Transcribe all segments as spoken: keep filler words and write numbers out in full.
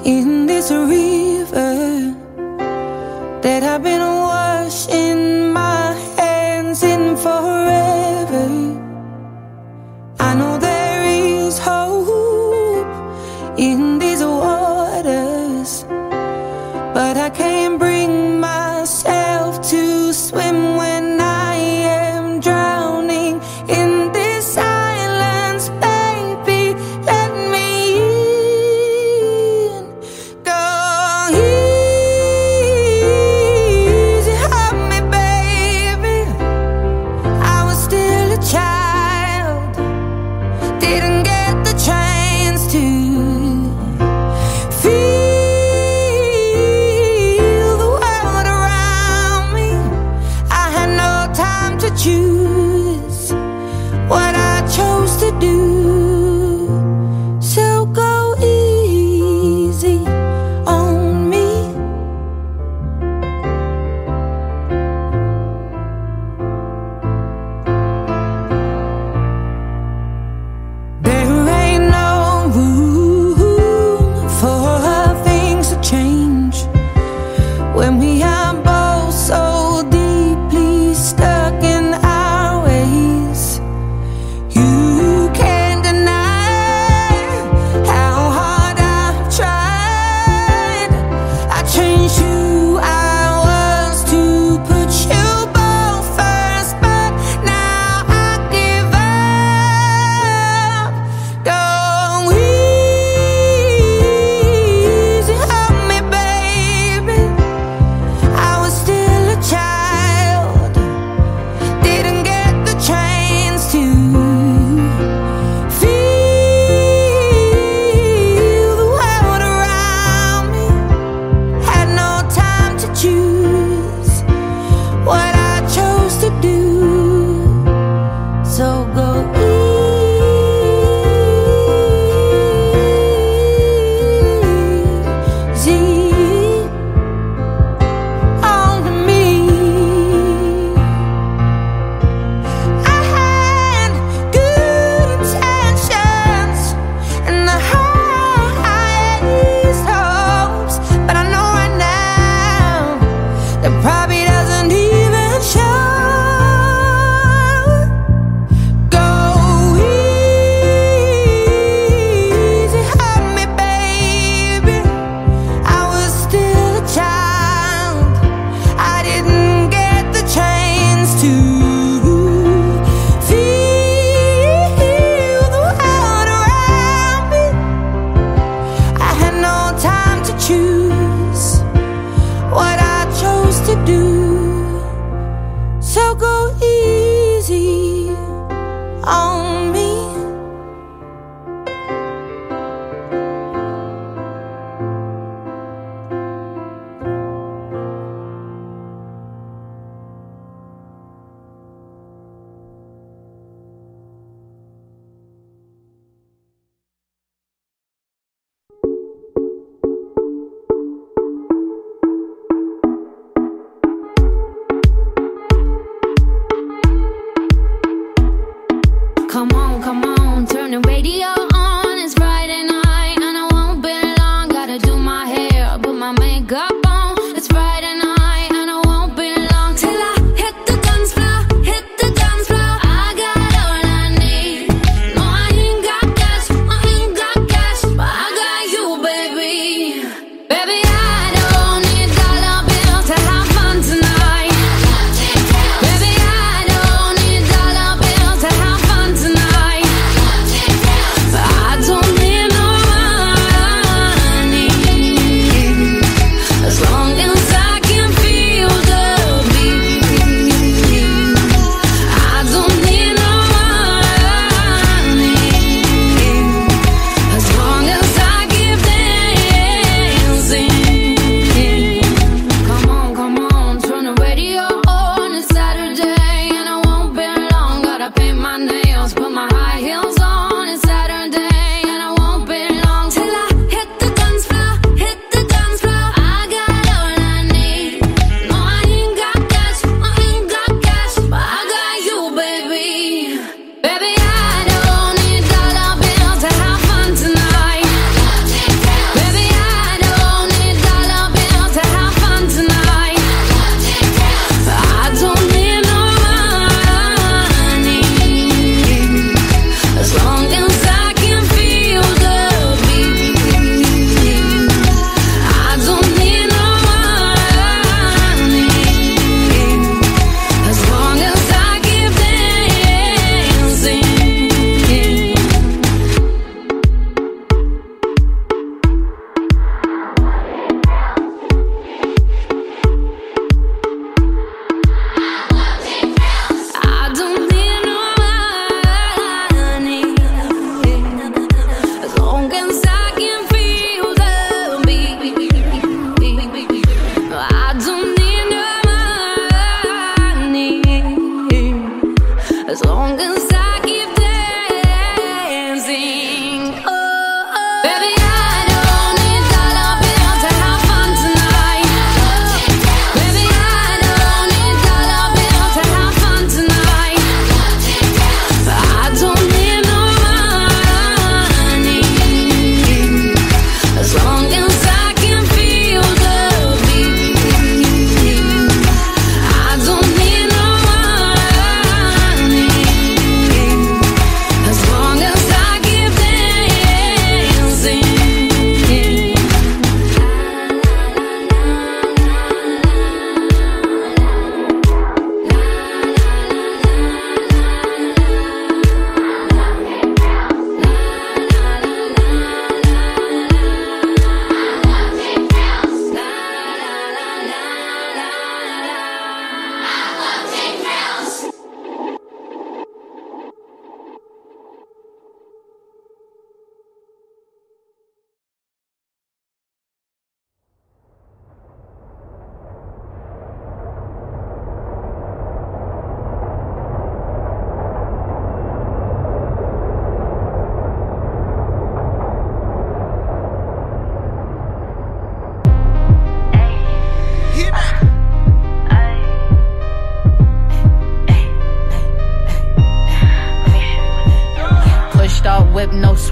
in this river that I've been washing my hands in forever. I know there is hope in these waters, but I can't bring myself to swim when I am drowning in this silence. Baby, let me in. Go easy on me, baby. I was still a child, didn't get the chance to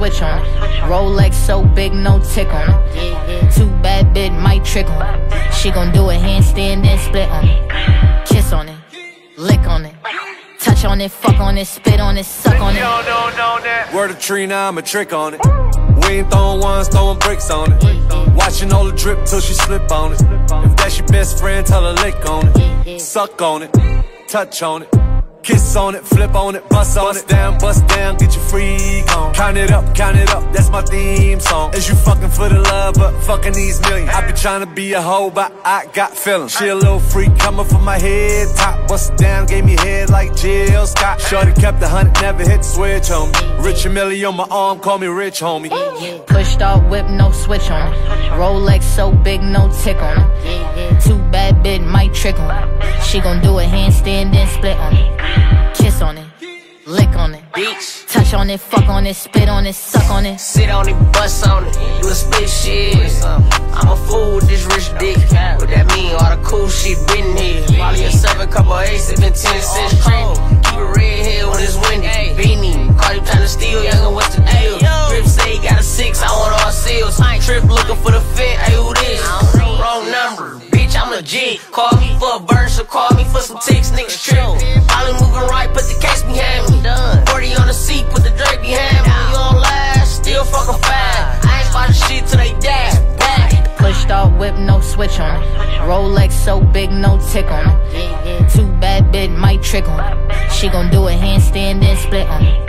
switch on it. Rolex so big, no tick on it. Too bad, bit might trick on it. She gon' do a handstand, then split on it. Kiss on it, lick on it. Touch on it, fuck on it, spit on it, suck on it. Yo, no, no, that. Word of tree, now I'm a trick on it. We ain't throwing ones, throwing bricks on it. Watching all the drip till she slip on it. If that's your best friend, tell her lick on it. Suck on it, touch on it. Kiss on it, flip on it, bust on it. Down, bust down, get your freak on. Count it up, count it up, that's my theme song. Is you fucking for the love, but fucking these millions. I be trying to be a hoe, but I got feelings. She a little freak, coming from my head top. Bust it down, gave me head like Jill Scott. Shorty kept the hunt, never hit the switch on me. Rich and Millie on my arm, call me rich homie. Pushed off whip, no switch on it. Rolex so big, no tick on it. Too bad, bit might trick on it. She gon' do a handstand, then split on it. Kiss on it, lick on it, bitch. Touch on it, fuck on it, spit on it, suck on it. Sit on it, bust on it, do a spit shit. I'm a fool with this rich dick. What that mean? All the cool shit been here. Probably a seven, couple eights, it been ten cents trip. Keep it red here when it's windy. Beanie, call you tryna steal, youngin', what's the deal? Drip say got a six, I want all seals. Trip looking for the fit, hey, who this? Wrong number. I'm legit. Call me for a burn, so call me for some ticks, niggas trip. Probably moving right, put the case behind me. forty on the seat, put the Drake behind me. You don't last, still fucking fast. I ain't spotting shit till they die. Back. Pushed off whip, no switch on it. Rolex so big, no tick on it. Too bad, bit might trick on it. She gon' do a handstand, then split on it.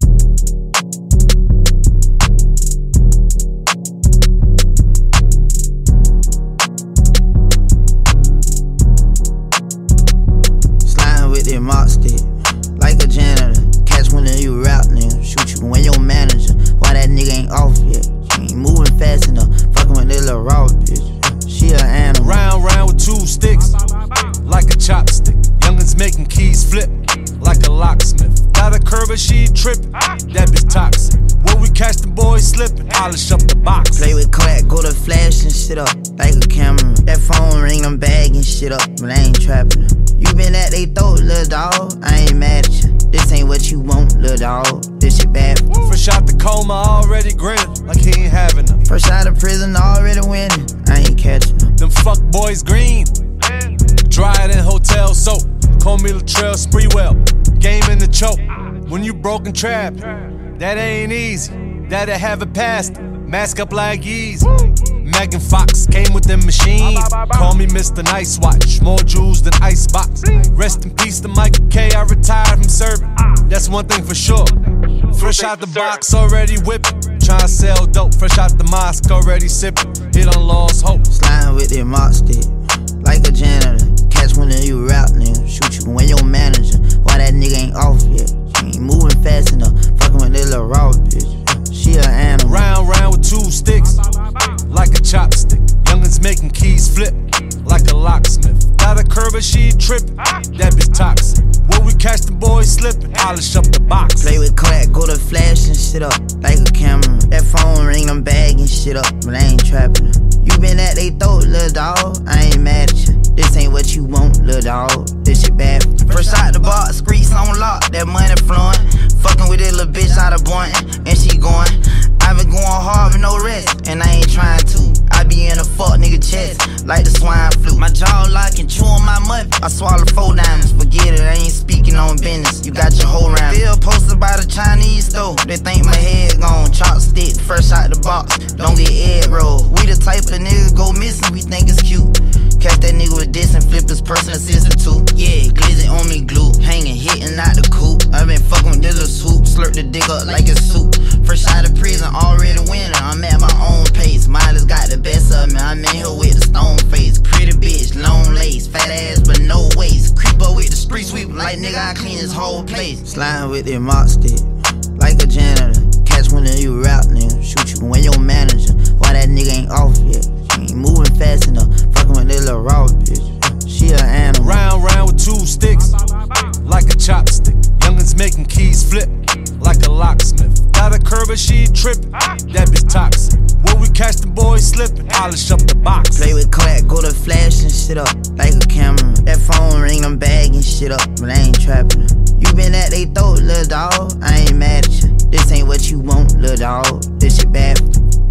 Mop stick, like a janitor. Catch one of you rap niggas, shoot you when your manager. Why that nigga ain't off yet? She ain't moving fast enough. Fucking with this little raw bitch. She an animal. Round, round with two sticks, like a chopstick. Youngins making keys flip, like a locksmith. Got a curve and she trippin', that bitch toxic. When we catch the boys slippin', polish up the box. Play with clack, go to flash and shit up, like a camera. That phone ring, I'm bagging shit up, but I ain't trapping them. You been at they throat, lil' dawg, I ain't mad at you. This ain't what you want, lil' dawg, this shit bad. Fresh out the coma, already grinning, like he ain't having them. Fresh out of prison, already winning, I ain't catching them. Them fuck boys green, dry it in hotel soap. Call me Latrell Sprewell, game in the choke. When you broken trap, that ain't easy, that'll have it past. Mask up like Yeezy. Megan Fox came with them machines. Call me Mister Nice Watch, more jewels than Icebox. Rest in peace to Michael K, I retired from serving. That's one thing for sure. Fresh out the box, already whipping. Tryna sell dope, fresh out the mosque, already sipping. Hit on lost hope. Sliding with that mop stick, like a janitor. Catch one of you rap niggas, shoot you when your manager. Why that nigga ain't off yet? She ain't moving fast enough. Fucking with this little raw bitch. She an animal. Round, round with two sticks, like a chopstick. Youngins making keys flip, like a locksmith. Got a curve and she trippin', that bitch toxic. When we catch the boys slippin', polish up the box. Play with clack, go to flash and shit up, like a camera. That phone ring, I'm bagging shit up, but I ain't trapping them. You been at they throat, lil' dawg, I ain't mad at you. This ain't what you want, lil' dawg, this shit bad. Fresh out the box, streets on lock, that money flowing. Fucking with this little bitch out of Boynton, and she going. I been going hard with no rest, and I ain't trying to. I be in a fuck nigga chest, like the swine flu. My jaw locking, chewing my mud. I swallow four diamonds, forget it, I ain't speaking on business. You got your whole round. Bill posted by the Chinese store, they think my head gone. Chopstick, fresh out the box, don't get egg roll. We the type of niggas go missing, we think it's cute. Catch that nigga with this and flip his personal assistant too. Yeah, glizzy on me glue, hanging, hitting out the coop. I been fucking with this little swoop, slurp the dick up like it's soup. Fresh out of prison, already winning, I'm at my own pace. Miley's got the best of me, I'm in here with the stone face. Pretty bitch, long lace, fat ass but no waist. Creep up with the street sweep, like nigga I clean this whole place. Sliding with that mop stick, like a janitor. Catch one of you rap niggas, shoot you when your manager. Why that nigga ain't off yet? She ain't moving fast enough. Fucking with this little raw bitch. She an animal. Round, round with two sticks, like a chopstick. Youngins making keys flip, like a locksmith. Got a curve and she trippin', that bitch toxic. When we catch the boys slippin', polish up the box. Play with clack, go to flash and shit up, like a camera. That phone ring, I'm bagging shit up, but I ain't trapping them. You been at they throat, lil' dawg, I ain't mad at you. This ain't what you want, lil' little dog. This shit bad.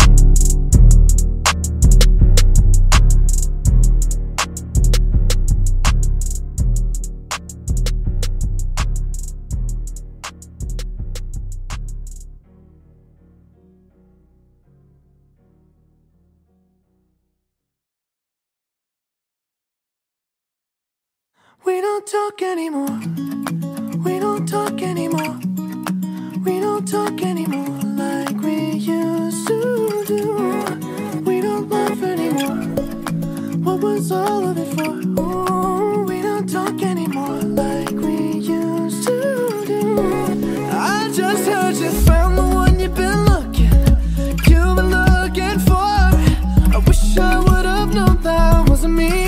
We don't talk anymore. We don't talk anymore. We don't talk anymore like we used to do. We don't laugh anymore. What was all of it for? Ooh, we don't talk anymore like we used to do. I just heard you found the one you've been looking, you've been looking for. I wish I would have known that wasn't me.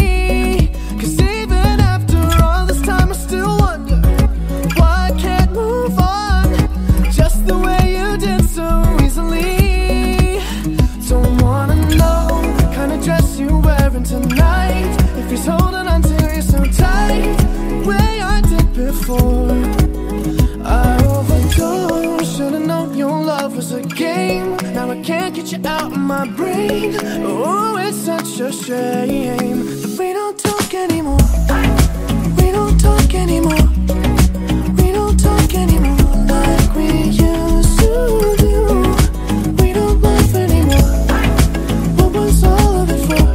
Tonight, if he's holding on to you so tight, the way I did before, I overdosed. Should've known your love was a game. Now I can't get you out of my brain. Oh, it's such a shame that we don't talk anymore. We don't talk anymore. We don't talk anymore like we used to do. We don't laugh anymore. What was all of it for?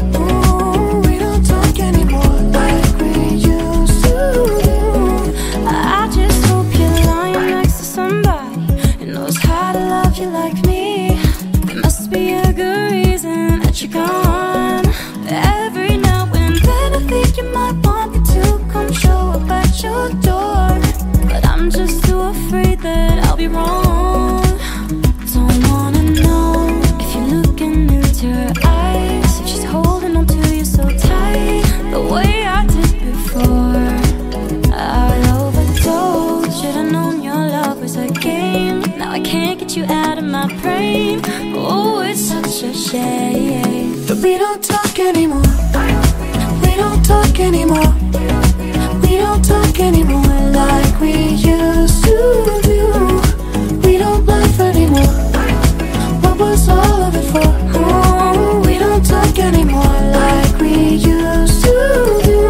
That we don't talk anymore. We don't talk anymore. We don't talk anymore like we used to do. We don't laugh anymore. What was all of it for? Oh, we don't talk anymore like we used to do.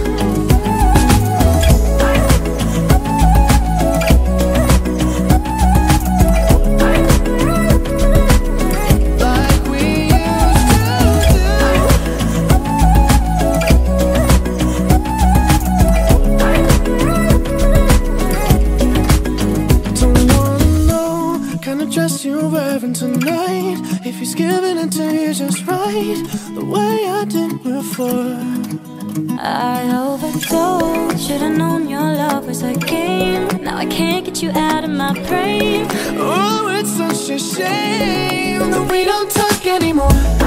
Tonight, if he's giving it to you just right, the way I did before. I overdosed. Should've known your love was a game. Now I can't get you out of my brain. Oh, it's such a shame that we don't talk anymore.